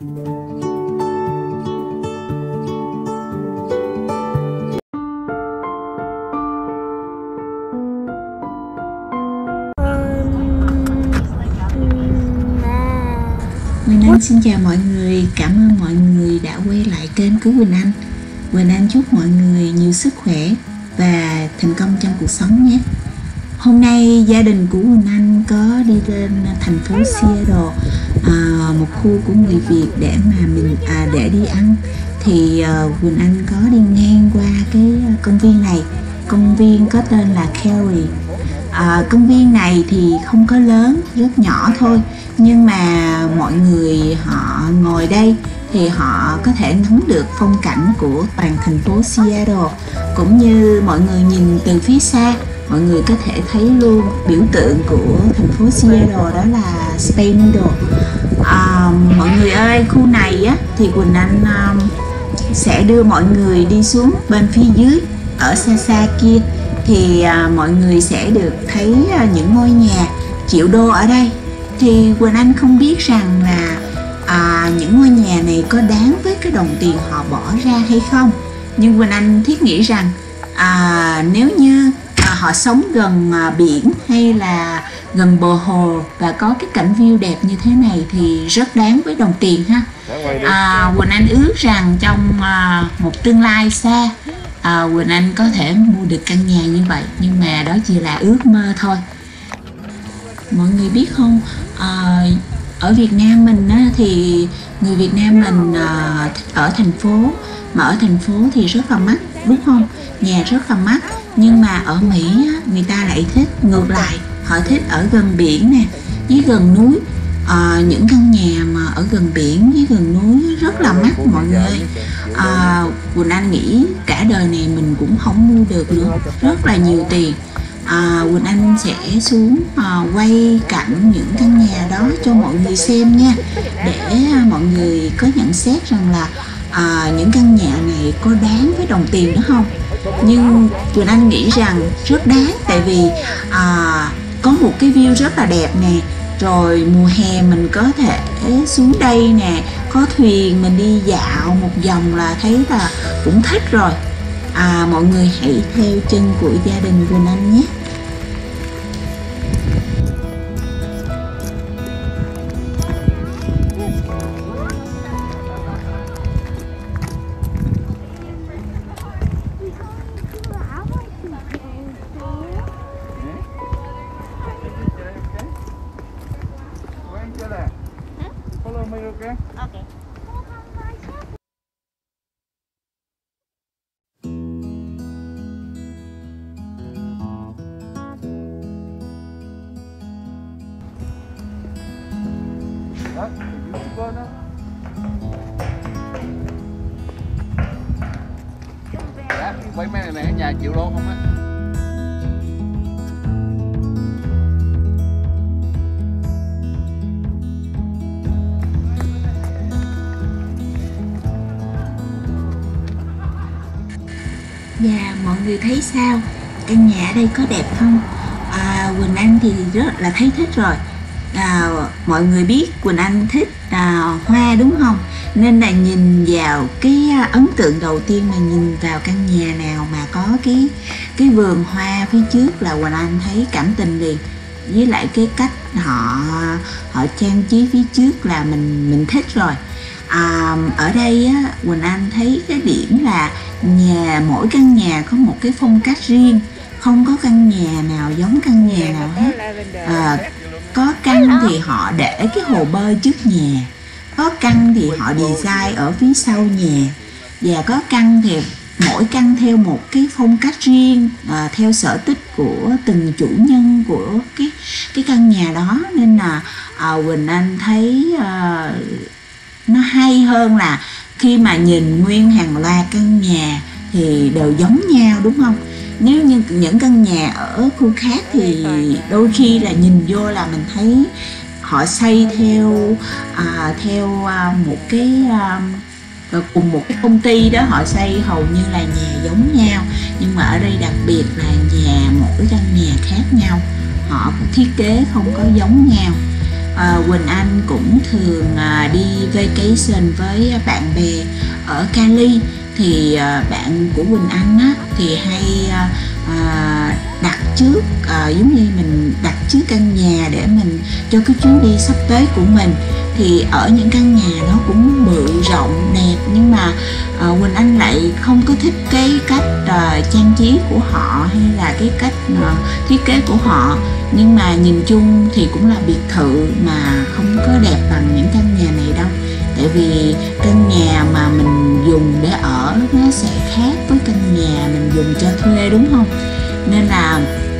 Quỳnh Anh xin chào mọi người, cảm ơn mọi người đã quay lại kênh của Quỳnh Anh. Quỳnh Anh chúc mọi người nhiều sức khỏe và thành công trong cuộc sống nhé. Hôm nay gia đình của Quỳnh Anh có đi lên thành phố Seattle, một khu của người Việt để mà để đi ăn. Thì Quỳnh Anh có đi ngang qua cái công viên này. Công viên có tên là Cary. Công viên này thì không có lớn, rất nhỏ thôi, nhưng mà mọi người họ ngồi đây thì họ có thể ngắm được phong cảnh của toàn thành phố Seattle, cũng như mọi người nhìn từ phía xa, mọi người có thể thấy luôn biểu tượng của thành phố Seattle, đó là Space Needle. Mọi người ơi, khu này á, thì Quỳnh Anh sẽ đưa mọi người đi xuống bên phía dưới ở xa xa kia, thì mọi người sẽ được thấy những ngôi nhà triệu đô ở đây. Thì Quỳnh Anh không biết rằng là những ngôi nhà này có đáng với cái đồng tiền họ bỏ ra hay không, nhưng Quỳnh Anh thiết nghĩ rằng nếu như họ sống gần biển hay là gần bờ hồ và có cái cảnh view đẹp như thế này thì rất đáng với đồng tiền ha. Quỳnh Anh ước rằng trong một tương lai xa, Quỳnh Anh có thể mua được căn nhà như vậy, nhưng mà đó chỉ là ước mơ thôi. Mọi người biết không, ở Việt Nam mình á, thì người Việt Nam mình ở thành phố, mà ở thành phố thì rất là mắc, đúng không? Nhà rất là mắc. Nhưng mà ở Mỹ á, người ta lại thích ngược lại, họ thích ở gần biển nè, với gần núi. Những căn nhà mà ở gần biển với gần núi rất là mắc mọi người ơi. Quỳnh Anh nghĩ cả đời này mình cũng không mua được nữa, rất là nhiều tiền. Quỳnh Anh sẽ xuống quay cảnh những căn nhà đó cho mọi người xem nha, để mọi người có nhận xét rằng là những căn nhà này có đáng với đồng tiền đó không. Nhưng Quỳnh Anh nghĩ rằng rất đáng, tại vì có một cái view rất là đẹp nè, rồi mùa hè mình có thể xuống đây nè, có thuyền mình đi dạo một vòng là thấy là cũng thích rồi. Mọi người hãy theo chân của gia đình Quỳnh Anh nhé. Okay. Đó, bên đó. Dạ, quay mấy này nè, nhà triệu đô không á. Và mọi người thấy sao? Căn nhà ở đây có đẹp không? Quỳnh Anh thì rất là thấy thích rồi. Mọi người biết Quỳnh Anh thích hoa đúng không? Nên là nhìn vào cái ấn tượng đầu tiên mà nhìn vào căn nhà nào mà có cái vườn hoa phía trước là Quỳnh Anh thấy cảm tình liền. Với lại cái cách họ trang trí phía trước là mình thích rồi. Ở đây á, Quỳnh Anh thấy cái điểm là mỗi căn nhà có một cái phong cách riêng, không có căn nhà nào giống căn nhà nào hết. Có căn thì họ để cái hồ bơi trước nhà, có căn thì họ design ở phía sau nhà, và có căn thì mỗi căn theo một cái phong cách riêng, theo sở thích của từng chủ nhân của cái căn nhà đó. Nên là Quỳnh Anh thấy nó hay hơn là khi mà nhìn nguyên hàng loạt căn nhà thì đều giống nhau, đúng không? Nếu như những căn nhà ở khu khác thì đôi khi là nhìn vô là mình thấy họ xây theo một cái cùng một cái công ty đó, họ xây hầu như là nhà giống nhau. Nhưng mà ở đây đặc biệt là mỗi căn nhà khác nhau, họ thiết kế không có giống nhau. Quỳnh Anh cũng thường đi vacation với bạn bè ở Cali. Thì bạn của Quỳnh Anh á, thì hay đặt trước, giống như mình đặt trước căn nhà để mình cho cái chuyến đi sắp tới của mình. Thì ở những căn nhà đó cũng bự rộng đẹp, nhưng mà Quỳnh Anh lại không có thích cái cách trang trí của họ hay là cái cách thiết kế của họ. Nhưng mà nhìn chung thì cũng là biệt thự mà không có đẹp bằng những căn nhà này đâu. Tại vì căn nhà mà mình dùng để ở nó sẽ khác với căn nhà mình dùng cho thuê, đúng không? Nên là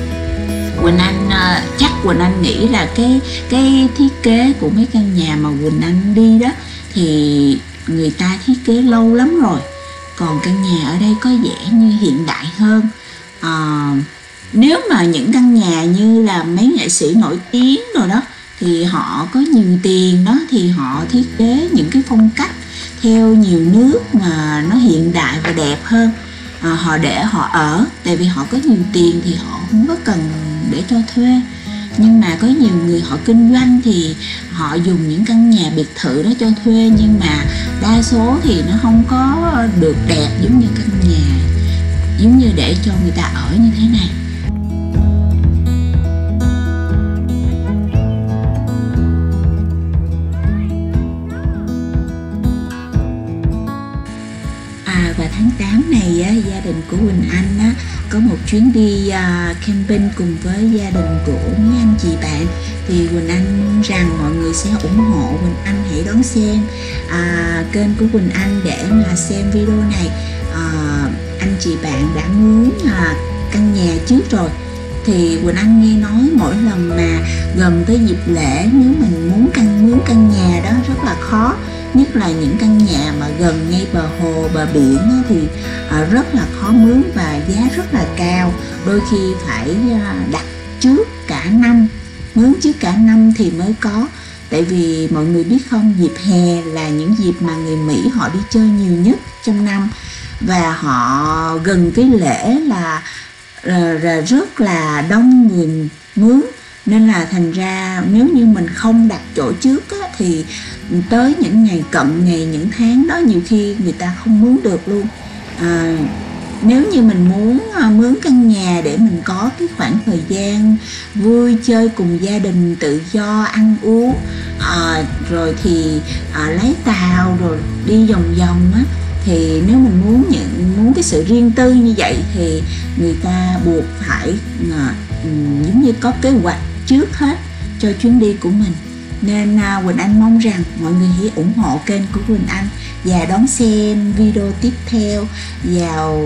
Quỳnh Anh nghĩ là cái thiết kế của mấy căn nhà mà Quỳnh Anh đi đó thì người ta thiết kế lâu lắm rồi. Còn căn nhà ở đây có vẻ như hiện đại hơn. Nếu mà những căn nhà như là mấy nghệ sĩ nổi tiếng rồi đó thì họ có nhiều tiền đó, thì họ thiết kế những cái phong cách theo nhiều nước mà nó hiện đại và đẹp hơn. Họ để họ ở, tại vì họ có nhiều tiền thì họ không có cần để cho thuê. Nhưng mà có nhiều người họ kinh doanh thì họ dùng những căn nhà biệt thự đó cho thuê, nhưng mà đa số thì nó không có được đẹp giống như căn nhà giống như để cho người ta ở như thế này. Và tháng 8 này á, gia đình của Quỳnh Anh á, có một chuyến đi camping cùng với gia đình của mấy anh chị bạn. Thì Quỳnh Anh rằng mọi người sẽ ủng hộ Quỳnh Anh, hãy đón xem kênh của Quỳnh Anh để mà xem video này. Anh chị bạn đã mướn căn nhà trước rồi. Thì Quỳnh Anh nghe nói mỗi lần mà gần tới dịp lễ, nếu mình muốn mướn căn nhà đó rất là khó. Nhất là những căn nhà mà gần ngay bờ hồ, bờ biển thì rất là khó mướn và giá rất là cao. Đôi khi phải đặt trước cả năm, mướn trước cả năm thì mới có. Tại vì mọi người biết không, dịp hè là những dịp mà người Mỹ họ đi chơi nhiều nhất trong năm. Và họ gần cái lễ là rất là đông người mướn. Nên là thành ra nếu như mình không đặt chỗ trước á, thì tới những ngày cận ngày, những tháng đó nhiều khi người ta không mướn được luôn. Nếu như mình muốn mướn căn nhà để mình có cái khoảng thời gian vui chơi cùng gia đình, tự do ăn uống, rồi thì lái tàu rồi đi vòng vòng á, thì nếu mình muốn cái sự riêng tư như vậy thì người ta buộc phải giống như có kế hoạch trước hết cho chuyến đi của mình. Nên Quỳnh Anh mong rằng mọi người hãy ủng hộ kênh của Quỳnh Anh và đón xem video tiếp theo vào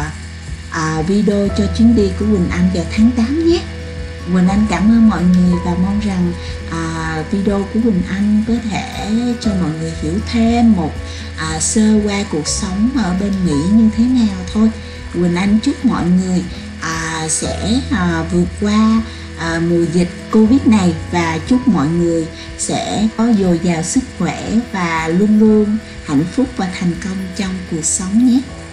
video cho chuyến đi của Quỳnh Anh vào tháng 8 nhé. Quỳnh Anh cảm ơn mọi người và mong rằng video của Quỳnh Anh có thể cho mọi người hiểu thêm một sơ qua cuộc sống ở bên Mỹ như thế nào thôi. Quỳnh Anh chúc mọi người sẽ vượt qua mùa dịch Covid này và chúc mọi người sẽ có dồi dào sức khỏe và luôn luôn hạnh phúc và thành công trong cuộc sống nhé.